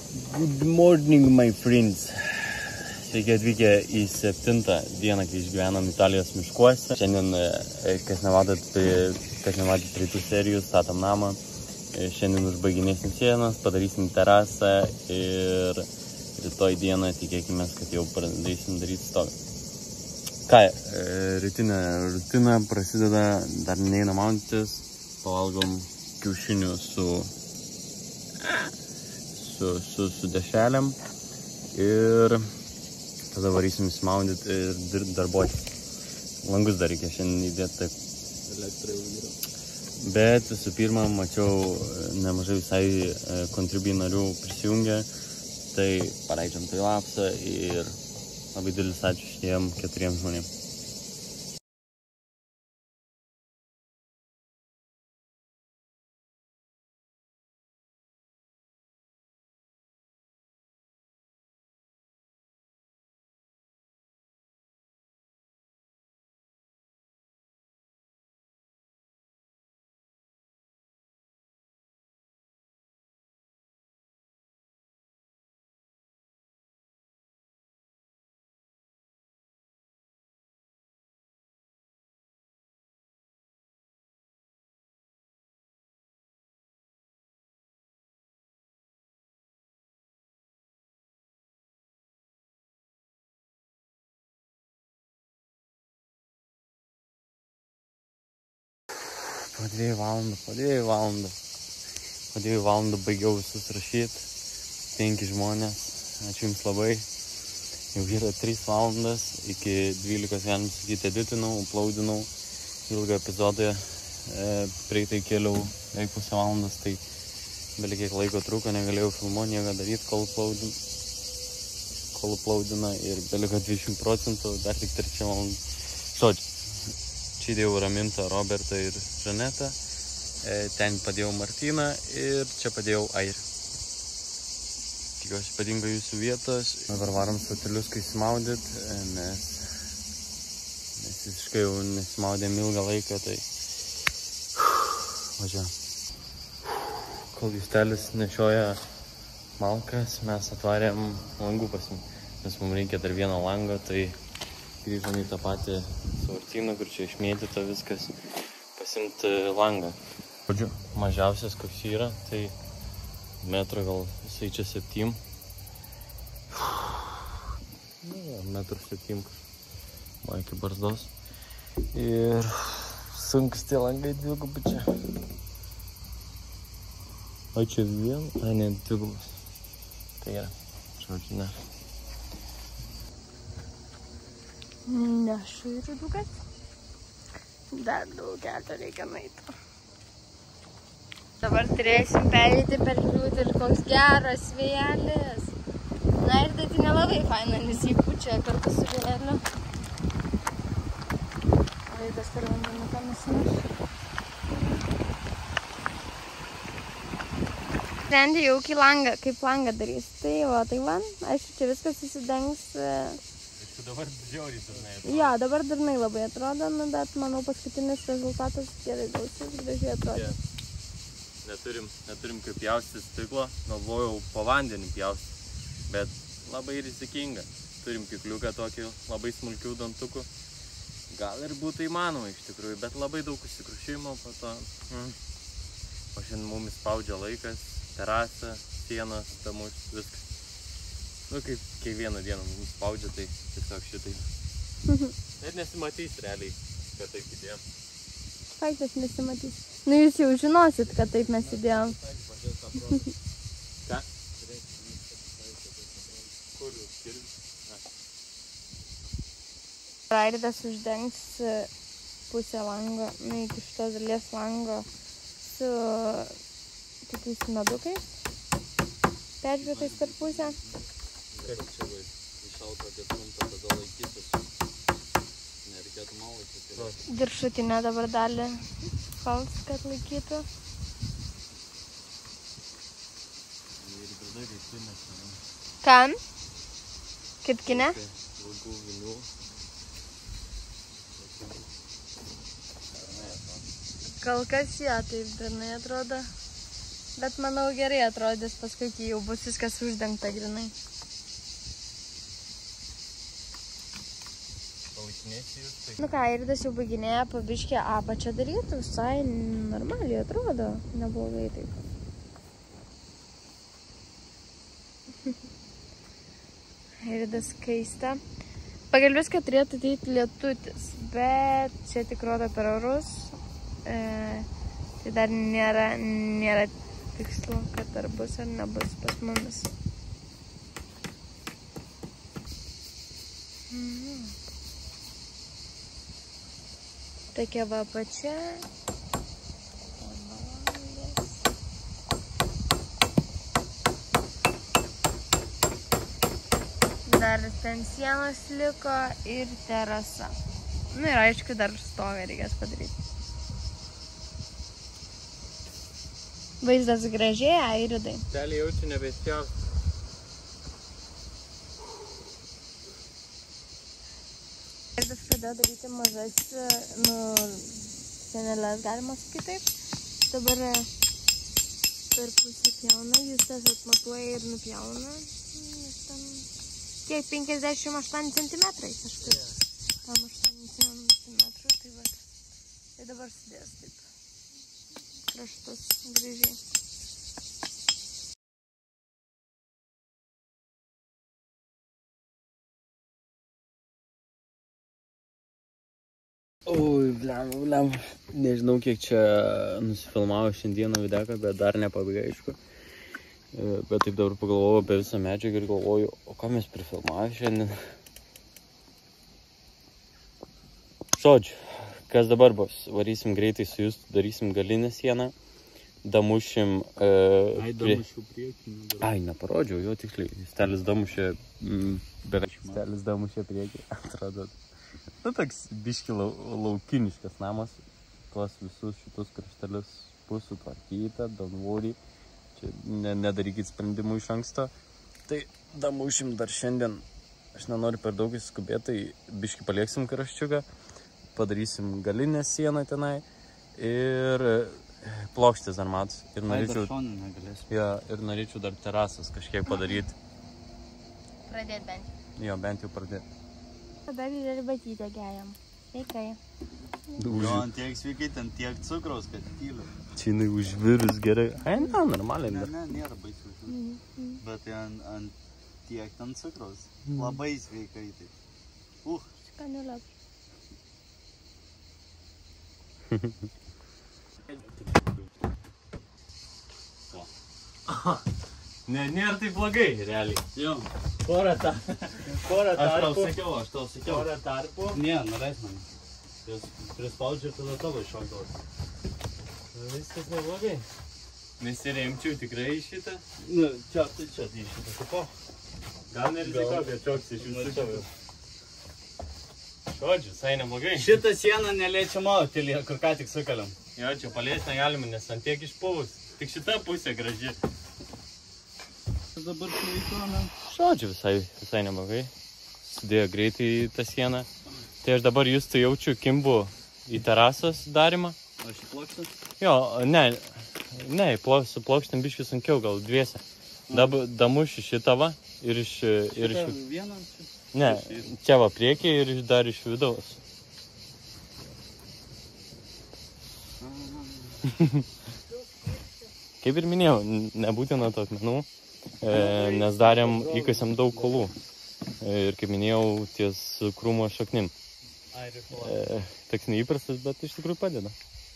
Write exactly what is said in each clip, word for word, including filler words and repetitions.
Good morning, my friends. Sveiki atvykę į septintą dieną, kai išgyvenam Italijos miškuose. Šiandien, kas nematėt, kas nematėt rytų serijų, statom namą. Šiandien užbaiginėsim sienas, padarysim terasą ir rytoj dieną tikėkime, kad jau pradėsim daryti stogą. Ką, rytinė rutina prasideda, dar neina maudytis, pavalgom kiaušinių su, su, su, su dešrelėm ir tada varysim įsimaudyti ir dirbti darbuoti. Langus dar reikia šiandien įdėti taip. Elektra jau yra. Bet visų pirma, mačiau nemažai visai kontribui narių prisijungę, tai paleidžiam tai lapsą ir labai didelis ačiū šitiem keturiem žmonėm. Po dviejų valandų, po dviejų valandų, po dviejų valandų baigiau visus rašyti, penki žmonės, ačiū jums labai, jau yra trys valandas, iki dvylikos galim sakyti editinau, uploadinau ilgą epizodą, e, prieitai kėliau beveik pusę valandas, tai beveik kiek laiko truko, negalėjau filmuoti, nieko daryti, kol uploadin, kol uploadina ir beveik dvidešimt procentų, dar tik trečia valandą. Žodžiu. Čia įdėjau Ramintą, Robertą ir Žanetą, ten padėjau Martyną ir čia padėjau Airį. Tikiuosi patinka jūsų vietos. Dabar varom sateliuskai įsimaudyt, nes, nes visiškai jau nesimaudėm ilgą laiką, tai važiuojam. Kol Justelis nešioja malkas, mes atvarėm langų pasim, nes mums reikia dar vieno lango, tai grįžom į tą patį savartyną, kur čia išmėtyta viskas, pasimti langą. Žodžiu, mažiausias koks yra, tai metro gal visai čia septym. Metro septym, man iki barzdos. Ir sunkus tie langai dvigubai čia. O čia vien, a ne dvigubas. Tai yra, žodžiu, ne. Nešu į rudukas. Dar daug kelto reikia nueiti. Dabar turėsim pereiti per kliūtį ir koks geras vėjelis. Na ir tai nelabai faina, nes jį pučia kartu su vėjeliu. Vaikas per vandenuką nusineš. Sprendė jaukiai langą, kaip langą darys. Tai va, tai va, aišku, čia viskas įsidengs. Dabar žiauriai durnai atrodo. Jo, dabar durnai labai atrodo, nu, bet manau paskutinis rezultatas gerai gausis, gražiai atrodo. Yeah. Neturim, neturim kaip pjausti stiklo, galvojau po vandenį pjausti, bet labai rizikinga. Turim pikliuką tokį labai smulkių dantukų. Gal ir būtų įmanoma iš tikrųjų, bet labai daug užsikrušimo po to. Mm. O šiandien mumis spaudžia laikas, terasa, sienas, tamus, viskas. Nu, kaip kiekvieną dieną mums spaudžia, tai tiesiog šitai. Net nesimatys realiai, kad taip įdėjom. Faktas nesimatys. Nu, jūs jau žinosit, kad taip mes įdėjom. Ką? Kur jūs skirius? Airidas uždengs pusę lango, nu, iki šitos dalies lango su tokiais medukais, peržvėtais per pusę. Kaip čia vai, iššalto apie trumpą, tada laikytis. Nereikėtų malaikyti. Viršutinę dabar dalį kals, kad laikytų. Ir tada reiktinės. Kam? Kaip kine? Ilgų vinių. Kol kas jo, taip durnai atrodo. Bet manau gerai atrodys paskui, kai jau bus viskas uždengta grinai. Nu ką, Iridas jau baiginėja pabiškę apačią daryti, visai normaliai atrodo, neblogai taip. Iridas kaista. Pagal viską turėtų ateiti lietutis, bet čia tik rodo per orus. E, tai dar nėra, nėra tikslo, kad ar bus ar nebus pas mumis. Mhm. Tokia va apačia. Dar ten sienos liko ir terasa. Nu ir aišku, dar stogą reikės padaryti. Vaizdas gražėja, Iridai. Telį jaučiu nebespjaus. Iridas pradėjo daryti mažas, nu, senelės, galima sakyti taip. Dabar per pusę pjauna, Justas atmatuoja ir nupjauna. Kiek penkiasdešimt aštuoni centimetrai kažkaip. Yeah. Tam aštuoni centimetrai, tai va. Tai dabar sudės taip. Kraštus gražiai. Ui, blem, blem. Nežinau, kiek čia nusifilmavo šiandieną videką, bet dar nepabaiga, aišku. Bet taip dabar pagalvojau apie visą medžiagą ir galvoju, o ką mes prifilmavome šiandien. Žodžiu, kas dabar bus? Varysim greitai su Justu, darysim galinę sieną, damušim... E, Ai, damušiu priekį. Ai, neparodžiau, jo tiksliai. Stelis damušė... Mm, beveik. Stelis damušė priekį, atrodo. Nu, toks biški lau, laukiniškas namas. Tuos visus šitus kraštelius bus sutvarkyta, danvorį. Ne, nedarykit sprendimų iš anksto. Tai damušim dar šiandien, aš nenoriu per daug įskubėti, tai biškį palieksim kraščiuką, padarysim galinę sieną tenai ir plokštės dar matos. Ir norėčiau, Ai, dar šonį negalėsim. ja, ir norėčiau dar terasas kažkiek padaryti. Pradėt bent. Jo, bent jau pradėti. Tada ir batytę geriam. Sveikai. Jo, ant tiek sveikai, ten tiek cukraus, kad tyliu. Čia jinai užvirus gerai. Ai, ne, normaliai. Ne, ne, nėra baisu. Mm -hmm. Bet ant, ant tiek ten cukraus. Labai sveikai tai. Uh. Skaniu labai. Ne, nėra tai blogai, realiai. Jo. Porą ta. Porą Aš tau tarpų. sakiau, aš tau sakiau. Porą tarpų. Ne, nuleis mane. Jūs prispaudžiu ir tada tavo iššokdavau. Viskas neblogai. Nesiremčiau tikrai į šitą. Nu, čia, tai čia, tai šitą tipo. Gal neriziko, bet čioks iš visų šitų. Žodžiu, visai neblogai. Šitą sieną neliečiama, telė, kur ką tik sukaliam. Jo, čia paliesti negalima, nes ant tiek išpuvus. Tik šita pusė graži. Dabar šveituome. Žodžiu, visai, visai neblogai. Sudėjo greitai tą sieną. Tai aš dabar Justą jaučiu kimbu į terasos darimą. Aš į plokštę? Jo, ne, ne, plok, su plokštėm biškai sunkiau, gal dviese. Dab, damuši šitą va ir iš... Ir Šitą iš vieną? ne, čia va priekį ir iš, dar iš vidaus. Kaip ir minėjau, nebūtina to akmenų, e, nes darėm, įkasėm daug kolų. E, ir kaip minėjau, ties krūmo šaknim. E, toks neįprastas, bet iš tikrųjų padeda.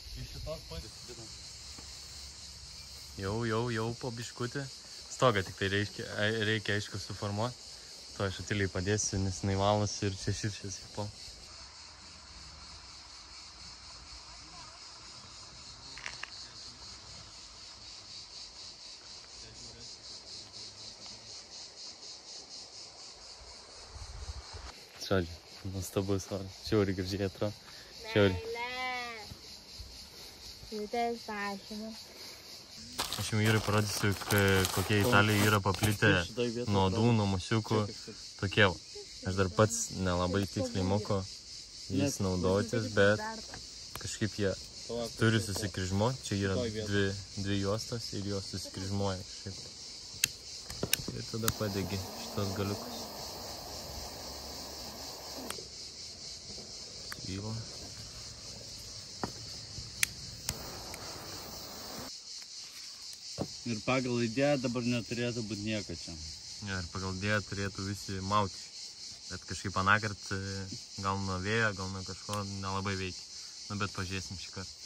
Jau, jau, jau po biškutį. Stogą tik tai reikia, reikia aišku suformuoti. To aš atiliai padėsiu, nes jinai valanasi ir čia širšės įpal. Žodžiu, nuostabus oras. Šiauriai gražiai atrodo. Šiauriai. Jūtės pašymą. Aš jums vyrai parodysiu, kokie Italijai yra paplitę nuodų, namusiukų, tokie. Aš dar pats nelabai tiksliai moku jais naudotis, bet kažkaip jie turi susikryžmuoti, čia yra dvi, dvi juostos ir jos susikryžmuoja šiaip. Ir tada padegi šitos galiukus. Svyla. Ir pagal idėją dabar neturėtų būti nieko čia. Ja, ir pagal idėją turėtų visi mauti. Bet kažkaip anakart gal nuo vėjo, gal nuo kažko nelabai veikia. Nu, bet pažiūrėsim šį kartą.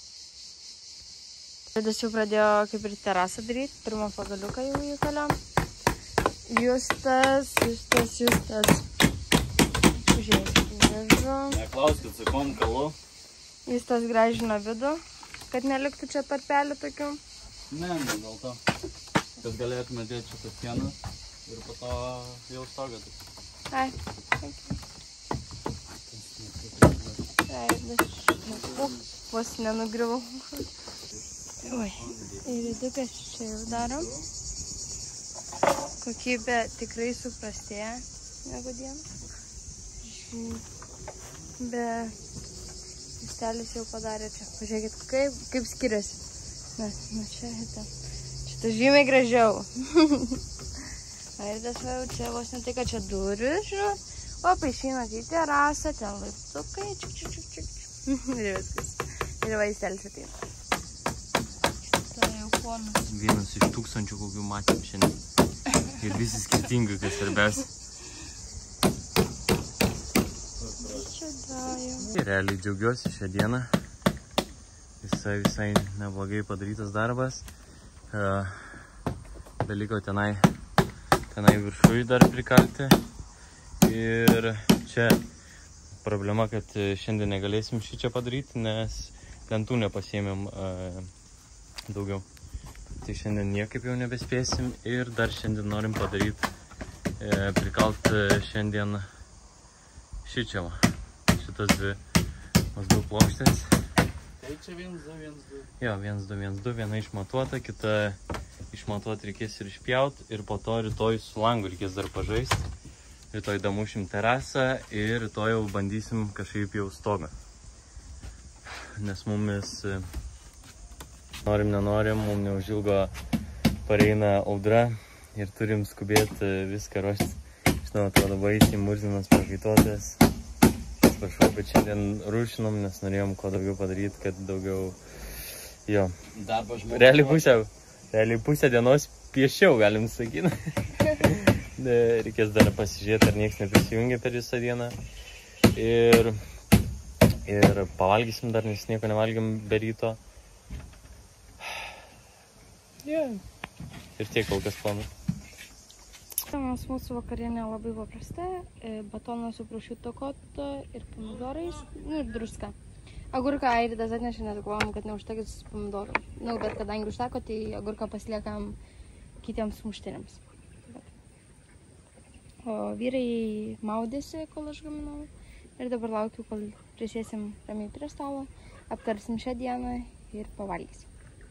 Ridas jau pradėjo kaip ir terasą daryti, pirmą pagaliuką jau įkaliom. Justas, Justas, Justas. Žiūrėkit, gražu. Neklauskit, su kom kalu. Justas gražino vidų, kad neliktų čia tarpelių tokių. Ne, ne, dėl to. Kad galėtume dėti čia tas sienas ir po to jau stogą. Ai, Ridas, vos nenugriuvau. Oi, ir Ridukas čia jau darom. Kokybė tikrai suprastėja negu dieną. Be Justelis jau padarė čia. Pažiūrėkit, kaip, kaip skiriasi. Na, na čia, ta. Šitą žymiai gražiau. Ridas va jau čia vos ne tai, kad čia duris, žiūrėjau. O, paaišinat į terasą, ten laiptukai, čiuk, čiuk, čiuk, čiuk. Ir viskas. Ir va Justelis ateina. Tai jau ponas. Vienas iš tūkstančių kokių matėm šiandien. Ir visi skirtingai, kas svarbiausia. Ir realiai džiaugiuosi šią dieną. Visai, visai neblogai padarytas darbas. Beliko tenai, tenai viršui dar prikalti. Ir čia problema, kad šiandien negalėsim šį čia padaryti, nes lentų nepasiėmėm daugiau. Tai šiandien niekaip jau nebespėsim ir dar šiandien norim padaryti, e, prikalt šiandien šičia va, šitas dvi maždaug plokštės. Tai čia vienas, du, vienas, du. Jo, vienas, du, vienas, du, viena išmatuota, kita išmatuoti reikės ir išpjaut ir po to rytoj su langu reikės dar pažaisti. Rytoj damušim terasą ir rytoj jau bandysim kažkaip jau stogą. Nes mumis... Norim, nenorim, mums neužilgo pareina audra ir turim skubėti viską ruošti. Žinau, atrodo baisiai murzinas prakaituotas. Atsiprašau, bet šiandien rūšinom, nes norėjom kuo daugiau padaryti, kad daugiau... Jo. Realiai pusę, realiai pusę dienos piešiau, galim sakyti. Reikės dar pasižiūrėti, ar nieks neprisijungia per visą dieną. Ir, ir pavalgysim dar, nes nieko nevalgėm be ryto. Yeah. Ir tiek kol kas planų. Nes mūsų vakarienė labai paprasta. Batonas su prosciutto cotto ir pomidorais, nu ir druska. Agurką Ridas atnešė, nes galvojom, kad neužtekės pomidorų. Nu, bet kadangi užteko, tai agurką pasiliekam kitiems sumuštiniams. O vyrai maudėsi, kol aš gaminau. Ir dabar laukiu, kol prisėsim ramiai prie stalo, aptarsim šią dieną ir pavalgysim.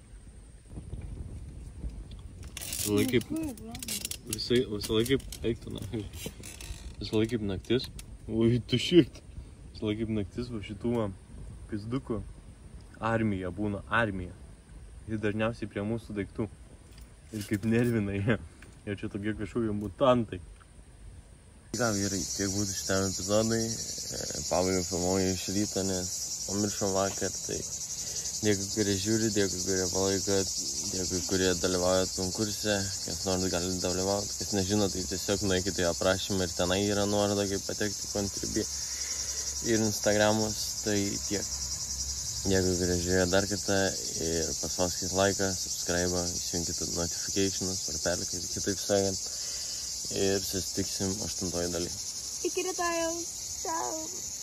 Laikyp, visai, visą laikyp, eiktų na, visą laikyp naktis, oi, tu šikt, visą laikyp naktis va šitų pizdukų armija, būna armija, ir dažniausiai prie mūsų daiktų, ir kaip nervina jie, ir čia tokie kažkokie mutantai. Ką vyrai, tiek būtų šitam epizodai, pabaigiau filmuoju iš ryto, nes pamiršom vakar, tai dėkui, kurie žiūri, dėkui, kurie palaikot, dėkui, kurie dalyvaujat konkurse, kas nors gali dalyvauti, kas nežino, tai tiesiog nueikite į aprašymą ir tenai yra nuoroda, kaip patekti Contribui ir Instagramus, tai tiek. Dėkui, kurie žiūrėjo dar kartą ir paspauskit laiką, subscribe, įsijunkite notificationus, varpelį, kaip kitaip sakant, ir susitiksim aštuntoji daly. Iki rytojaus. Ciao.